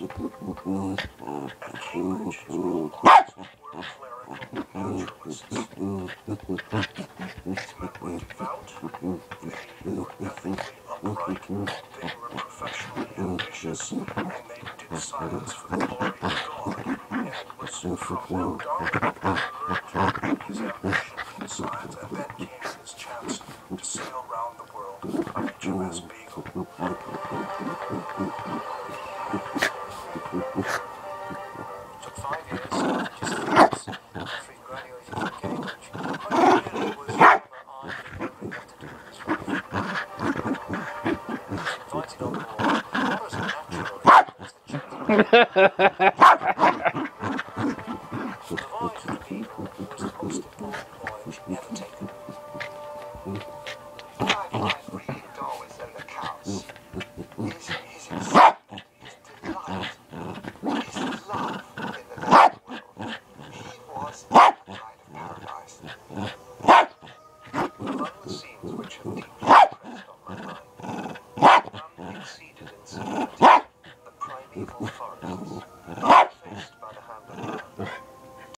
Cambridge is one of the largest world-clerical naturalists. He's met with devout, faithful, ethically upright, vigorous, professionally ambitious, and they who did silence for the glory of God, and listened from no dark to his ambition, smiled, and then came his chance to sail round the world on HMS Beagle. Took 5 years, just 3 months, after he graduated from Cambridge, but he really was never on what he wanted to do in his life. He was invited on board, not as a naturalist, as the chosen the voyage to Beagle was the most important voyage ever taken. 5 years where he had always said the cows. His excitement, his delight, his love in the natural world. He was in a kind of paradise. Among the scenes which have deeply impressed on my mind, none exceeded in sentiment the primeval